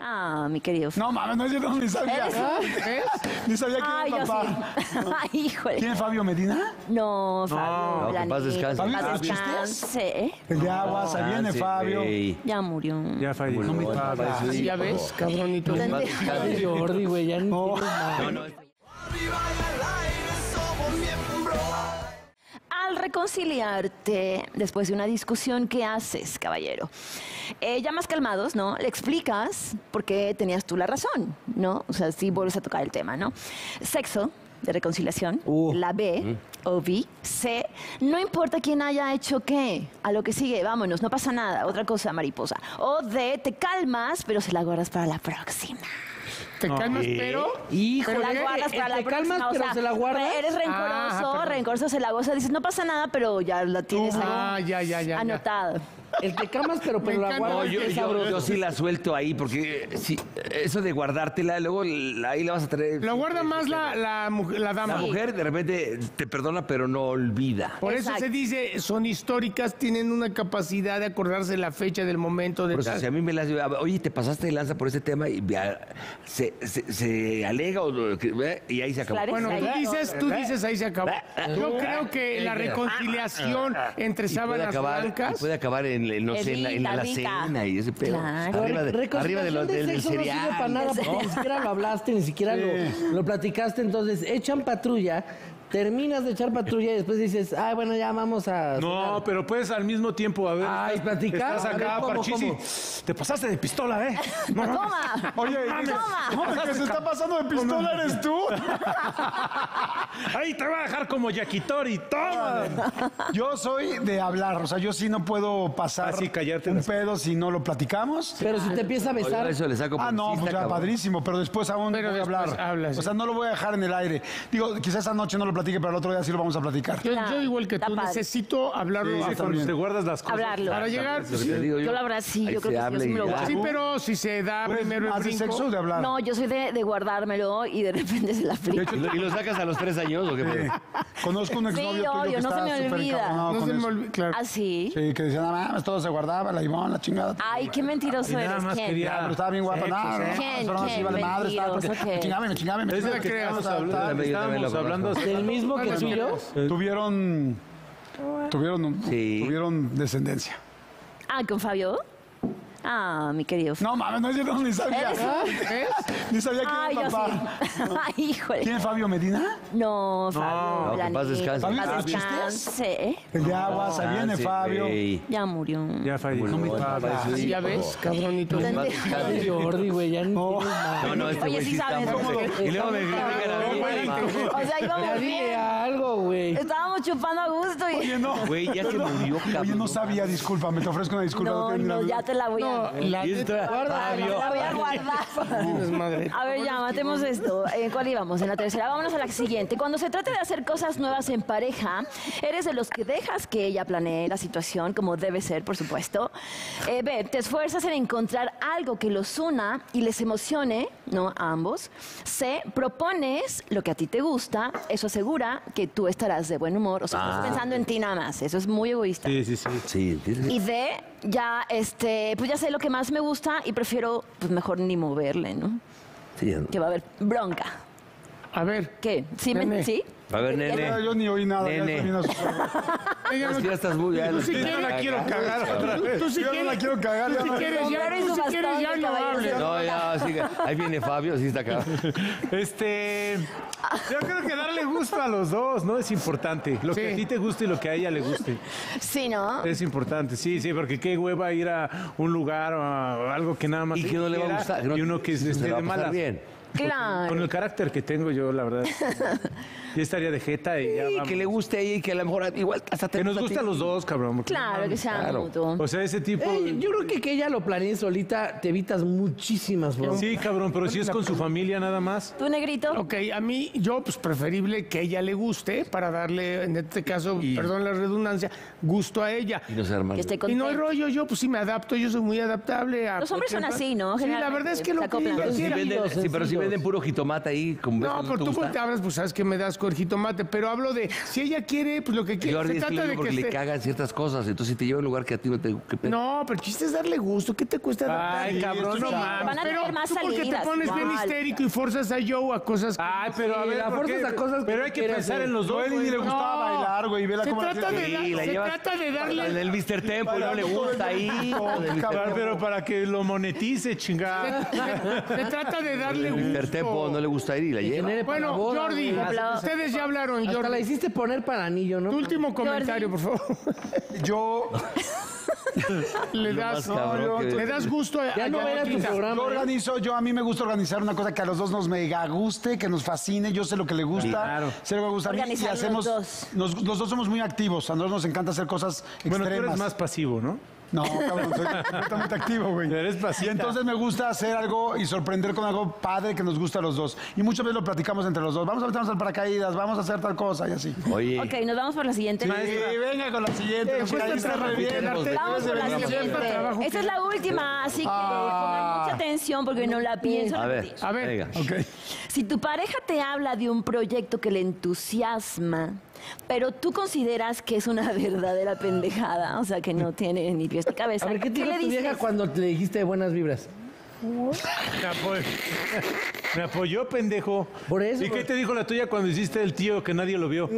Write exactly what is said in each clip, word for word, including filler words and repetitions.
Ah, mi querido. No mames, no es cierto, ni sabía. ¿Eres? Ni sabía que Ay, era yo papá. sí. Ay, híjole. ¿Quién es Fabio Medina? No, Fabio. No, que paz descanse. Fabio, ¿Fabio paz de los descanse. El de aguas, ahí viene Ah, sí, Fabio. güey. Ya murió. Ya falleció. No me Bueno, pagas. pues, sí. Ya ves, cabronito. Que paz ¿Dónde? descanse. Jordi, güey, ya no. No, no. Al reconciliarte después de una discusión, ¿qué haces, caballero? Eh, ya más calmados, ¿no? Le explicas por qué tenías tú la razón, ¿no? O sea, si vuelves a tocar el tema, ¿no? Sexo, de reconciliación. Uh. La B, o B. C, no importa quién haya hecho qué. A lo que sigue, vámonos, no pasa nada. Otra cosa, mariposa. O D, te calmas, pero se la guardas para la próxima. Te calmas, pero... Se la guardas para la te calmas, próxima, o pero sea, se la guardas. Eres rencoroso, Ah, perdón. rencoroso, se la goza, dices, no pasa nada, pero ya la tienes ahí Ah, ya, ya, ya, ya. anotado. El te calmas, pero, pero la No, guardas. yo, qué yo, sabroso. yo sí la suelto ahí, porque sí, eso de guardártela, luego la- ahí la vas a traer. La guarda más la, la, mujer- la dama. La mujer de repente te perdona, pero no olvida. Por eso Exacto. se dice, son históricas, tienen una capacidad de acordarse la fecha del momento de Por eso, tal. si a mí me las oye, te pasaste de lanza por ese tema y vea, se, se, se alega o lo que- ve, y ahí se acabó. Claro. Bueno, tú Ahí dices, tú dices, ahí se acabó. Yo creo que la reconciliación entre Y puede acabar, acabar, y blancas... puede acabar en, en, no sé, en la, en la Evita, alacena y ese pedo. Claro. Arriba, de, Reconciliación arriba de lo, de del, del sexo no sirve cereal. para nada, ¿no? porque ni siquiera lo hablaste, ni siquiera lo, lo platicaste. Entonces, echan patrulla, terminas de echar patrulla y después dices, ay, bueno, ya vamos a... No, cenar". pero puedes al mismo tiempo, a ver. Ay, estás- platicar, Estás a ver, acá, ¿cómo, Parchisi. cómo? Te pasaste de pistola, ¿eh? No, ¡Toma! Oye, ¡Toma! no, el que se está pasando de pistola eres tú. Ahí te voy a dejar como Yakitori. ¡Toma! Yo soy de hablar, o sea, yo sí no puedo pasar Así, callarte un las- pedo si no lo platicamos. Pero si te empieza a Oye, besar... eso le saco Ah, no, pues publicista, ya, cabrón. padrísimo, pero después aún Pero voy a después hablar. hablas, O sea, sí. no lo voy a dejar en el aire. Digo, quizás esa noche no lo platique, pero el otro día sí lo vamos a platicar. Yo, Claro, yo igual que está tú, padre. necesito hablarlo Sí, a sí, fondo. Cuando te guardas las cosas. Hablarlo. Para llegar, Lo que te digo Yo la verdad sí, ahí yo creo se que sí, yo habla sí y me lo ya. guardo. Sí, pero si se da ¿Tú eres primero el más de brinco... sexo o de hablar? No, yo soy de, de guardármelo y de repente se la aplico. ¿Y lo, y lo sacas a los tres años o qué pedo? Conozco un Sí, exnovio tuyo obvio, que no se está me súper olvida. encabronado No con se me eso. olvida, claro. ¿Ah, sí? Sí, que decía, nada más, todo se guardaba, la Ivonne, la chingada. Ay, qué mentiroso Y nada eres. más ¿Quién? quería- Ya, pero estaba bien guapa, Sexo, nada. sexo. ¿Quién? Pero no, sí, ¿Quién? vale madre, estaba porque Mentiroso, me ¿qué? chingaba, me chingaba, me Es chingaba. el que creas, estábamos tal, hablando, tal. Yo también lo estábamos hablando. conozco. ¿El mismo que tú y yo? Tuvieron, tuvieron, Sí. tuvieron descendencia. Ah, ¿con Fabio? Ah, mi querido. No mames, no es cierto, ni sabía. ¿Eres? Ni sabía que Ay, era yo papá. sí. Ay, híjole. ¿Quién es Fabio Medina? No, Fabio. No, que la paz neta, descanse. que ¿Fabio de paz los chistes? descanse. El de aguas, ahí viene Ah, sí, Fabio. güey. Ya murió. Ya falleció. No me Bueno, pagas. pues, sí, Ya por ves, favor. cabronito. Que paz ¿Dónde? descanse. Jordi, güey, ya no tienes nada. No, no, este Oye, güey sí sí está sabes. muy- Y luego me agregan a mí. O sea, Ya íbamos dile bien. algo, güey. Estábamos chupando a gusto y... Oye, no. Güey, ya se murió, cabrón. Oye, no sabía, discúlpame, te ofrezco una disculpa. No, tenía no, la- ya te la voy a... La Y esto era guarda, Fabio. La voy a guardar. tienes madre. A ver, ya, matemos esto. ¿En cuál íbamos? En la tercera. Vámonos a la siguiente. Cuando se trata de hacer cosas nuevas en pareja, eres de los que dejas que ella planee la situación, como debe ser, por supuesto. Eh, B, te esfuerzas en encontrar algo que los una y les emocione, ¿no? A ambos. C, propones lo que a ti te gusta. Eso asegura que tú estarás de buen humor. O sea, estás Ah. pensando en ti nada más. Eso es muy egoísta. Sí, sí, sí. Sí, tienes- Y D, ya, este, pues ya sé lo que más me gusta y prefiero, pues mejor ni moverle, ¿no? sí, ya no. Que va a haber bronca. A ver. ¿Qué? ¿Sí? Me, Nene. ¿Sí? A ver, Ya, nene. yo ni oí nada. ya Nene. terminó su- Es que ya estás muy... Ya Tú sí ya quieres, la la quiero cagas, cagar otra vez. Tú sí Yo no quieres, la quiero cagar, tú ya sí no- quieres, ya, Sombrero y tú su sí bastón quieres, ya de no caballero. hables. No, ya, sigue. Ahí viene Fabio, sí está acá. Este. Yo creo que darle gusto a los dos, ¿no? Es importante. Lo que Sí. a ti te guste y lo que a ella le guste. Sí, ¿no? Es importante, sí, sí, porque qué hueva ir a un lugar o a algo que nada más. Y que no le va a quiera, gustar. que no- Y uno que se esté la va de a pasar malas. bien. Claro. Con el carácter que tengo yo, la verdad. Yo estaría de jeta y ya Sí, vamos. que le guste a ella y que a lo mejor igual hasta te Que nos gusta a guste a ti. los dos, cabrón. porque Claro, no que sea Claro. mutuo. O sea, ese tipo... Eh, yo creo que que ella lo planee solita, te evitas muchísimas broncas. Sí, cabrón, pero si es con su familia nada más. ¿Tú, negrito? Ok, a mí, yo, pues preferible que ella le guste para darle, en este caso, Y- perdón la redundancia, gusto a ella. Y no se arman. Que esté Y no hay contento. rollo, yo pues sí me adapto, yo soy muy adaptable a... Los hombres son cualquier- así, ¿no? Sí, la verdad es que lo Se que acoplan. ella Pero si quiera. vende, sí, pero si sencillo. venden puro jitomate ahí. Como ves, No, te pero tú gusta? cuando te abres, pues sabes que me das con el jitomate, pero hablo de si ella quiere, pues lo que quiere. Jordi, Se es que trata yo de porque que le esté- cagan ciertas cosas. Entonces, si te lleva a un lugar que a ti no te... ¿qué pedo? No, pero el chiste es darle gusto. ¿Qué te cuesta dar? Ay, cabrón, no Sí, mames. van a Pero tener más tú porque te salidas. pones bien igual. histérico y forzas a Joe a cosas que... Ay, pero a Sí, ver, la ¿por fuerzas qué? a cosas que Pero no hay que quiere pensar hacer. en los No, dos, a Eli ni güey. le gustaba bailar, güey. Vela Se cómo la trata de, tiene. Sí, la se llevas trata de darle... En el mister Tempo y no le gusta ahí. Claro, pero para que lo monetice, chingada. Se, se trata de darle El mister Tempo no gusto. le gusta ir y la lleva. Genere para la Bueno, boda, Jordi, güey. ustedes ya hablaron, Hasta la Jordi. hiciste poner para anillo, ¿no? Tu último comentario, por favor. Yo, Le Lo das, más cabrón que- le das gusto a, Ya a no verás tu Yaquita. programa. yo ¿eh? organizo, yo a mí me gusta organizar una cosa que a los dos nos mega guste, que nos fascine. Yo sé lo que le gusta, Claro. sé lo que me gusta a mí y Organizar los hacemos. dos. nos- los dos somos muy activos. A nosotros nos encanta hacer cosas extremas. Bueno, tú eres más pasivo, ¿no? No, cabrón, soy completamente activo, güey. Eres pasita. Y entonces me gusta hacer algo y sorprender con algo padre que nos gusta a los dos. Y muchas veces lo platicamos entre los dos. Vamos a meternos al paracaídas, vamos a hacer tal cosa y así. Oye, Ok, nos vamos por la siguiente. Sí, venga con la siguiente. nos cuesta caíste trabajo re bien. quedarte. Te Vamos debes de por la venir a siguiente. hacer- trabajo Esta es la última, así que pongan mucha atención porque no la pienso a ver, repetir. A ver. venga. Ok. Si tu pareja te habla de un proyecto que le entusiasma, pero tú consideras que es una verdadera pendejada, o sea, que no tiene ni pies ni cabeza, A ver, ¿qué te dijo le tu vieja dices? cuando le dijiste buenas vibras? Me apoyó, me apoyó, pendejo. Por eso, ¿Y por- qué te dijo la tuya cuando hiciste el tío que nadie lo vio?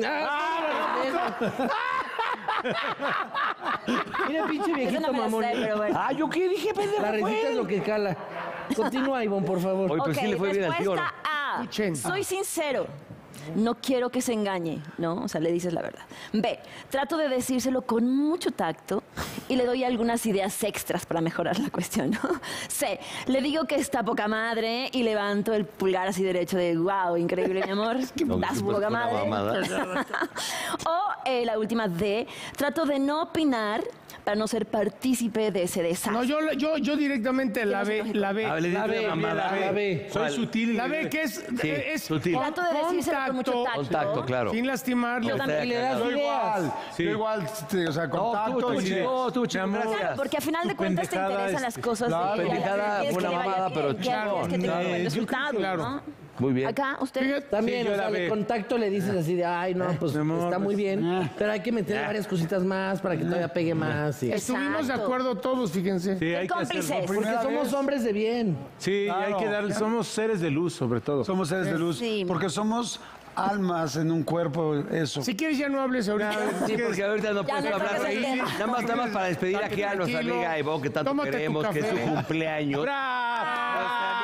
Mira, pinche Eso viejito no me la mamón. sé, pero bueno. Ah, ¿yo qué dije, pendejo? La recita es lo que cala. Continúa, Ivonne, por favor. Oye, Ok, pues sí le fue bien al tío, ¿no? respuesta A. Escuchen. Soy sincero. No quiero que se engañe, ¿no? O sea, le dices la verdad. B. Trato de decírselo con mucho tacto y le doy algunas ideas extras para mejorar la cuestión, ¿no? C. Le digo que está poca madre y levanto el pulgar así derecho de wow, increíble, mi amor. No, Das que poca supuesto, una madre. mamada. O eh, la última D. Trato de no opinar para no ser partícipe de ese desastre. No, yo, yo, yo directamente la no sé, B, lógico. la B. Ah, le La diste B, una mamada. la B. Soy ¿Cuál? sutil. La B que es, Sí, es sutil. con Trato de decírselo con mucho tacto. Contacto, claro. sin lastimarle. Yo también. Y le das Yo ideas. igual, Sí. yo igual, sí, o sea, No, tú, contacto tú, y sí. chico, tú, chico, Mi amor. gracias. Claro, porque a final de Tu cuentas te pendejada, interesan las este, cosas. claro, y- y- pendejada quieres fue que una le vaya mamada, bien, pero quieres chingón. que tenga No, buen yo resultado, creo que claro. ¿no? Muy bien. Acá, usted. Fíjate, También, Sí, yo o la sea, B. de contacto le dices así de, ay, no, pues Mi amor, está muy pues, bien, pero hay que meter varias cositas más para que todavía pegue más. y- Estuvimos de Exacto. acuerdo todos, fíjense. Sí, hay que cómplices. hacerlo. Porque Primera somos vez. hombres de bien. Sí, Claro. hay que dar, somos seres de luz, sobre todo. Somos seres de luz. Sí. Porque somos almas en un cuerpo, eso. Si quieres ya no hables ahorita. Sí, porque ahorita no Ya puedes no hablar toques el ahí. tema. Nada más, nada más para despedir aquí a nuestra Tranquilo. amiga Ivonne, que tanto Tómate tu queremos, que es su café. cumpleaños. Nuestra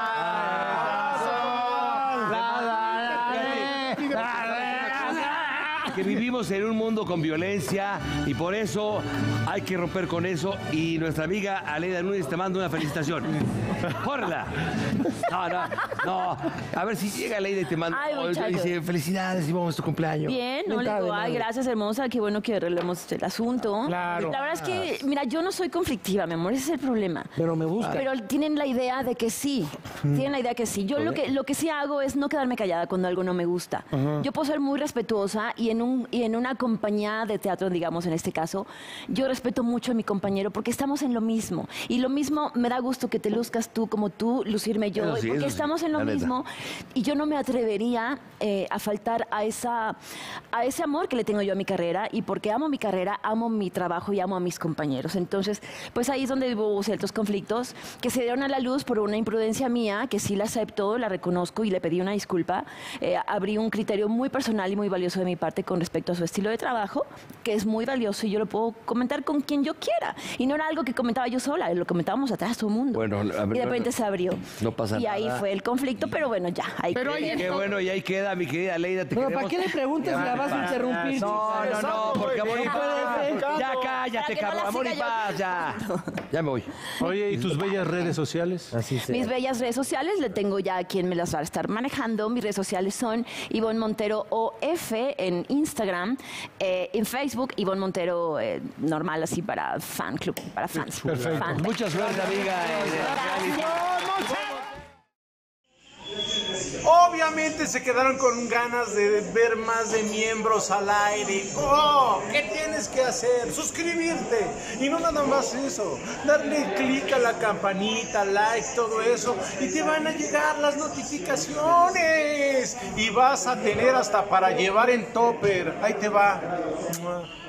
amiga. Que vivimos en un mundo con violencia y por eso hay que romper con eso. Y nuestra amiga Aleida Núñez te manda una felicitación. ¡Córrela! No, no, no. A ver si llega Aleida y te manda. Ay, o- muchacho. dice, felicidades, Ivonne, es tu cumpleaños. Bien, no le Mentada digo, de ay, madre. gracias, hermosa, qué bueno que arreglemos el asunto. Claro. La verdad es que, mira, yo no soy conflictiva, mi amor, ese es el problema. Pero me busca. Pero tienen la idea de que sí. Tienen la idea que sí. Yo lo que, lo que sí hago es no quedarme callada cuando algo no me gusta. Yo puedo ser muy respetuosa y en, un, y en una compañía de teatro, digamos, en este caso, yo respeto mucho a mi compañero porque estamos en lo mismo. Y lo mismo me da gusto que te luzcas tú como tú, lucirme yo, Eso sí, porque eso sí, estamos en lo la neta. mismo. Y yo no me atrevería eh, a faltar a, esa, a ese amor que le tengo yo a mi carrera. Y porque amo mi carrera, amo mi trabajo y amo a mis compañeros. Entonces, pues ahí es donde hubo ciertos conflictos que se dieron a la luz por una imprudencia mía, que sí la acepto, la reconozco y le pedí una disculpa. Eh, abrí un criterio muy personal y muy valioso de mi parte con respecto a su estilo de trabajo, que es muy valioso y yo lo puedo comentar con quien yo quiera. Y no era algo que comentaba yo sola, lo comentábamos atrás todo el mundo. Bueno, a ver, y de no- repente se abrió. no pasa y ahí nada. fue el conflicto, pero bueno, ya. Ahí Pero quedé. hay- Qué bueno, y ahí queda, mi querida Leida, te Pero queremos. ¿para qué le preguntas si la vas a interrumpir? No, no, no, porque amor y No paz. puede ser. Ya Para cállate, que no cabrón. la Amor y siga yo. paz, ya. Ya me voy. Oye, ¿y tus bellas redes sociales? Así sea. Mis bellas redes sociales, le tengo ya a quien me las va a estar manejando. Mis redes sociales son Ivonne Montero O F en Instagram, eh, en Facebook, Ivonne Montero eh, normal, así para fan club, para fans. Perfecto. Fan. Mucha suerte, amiga. Gracias. Obviamente se quedaron con ganas de ver más de miembros al aire. ¡Oh! ¿Qué tienes que hacer? Suscribirte. Y no nada más eso. Darle clic a la campanita, like, todo eso. Y te van a llegar las notificaciones. Y vas a tener hasta para llevar en topper. Ahí te va.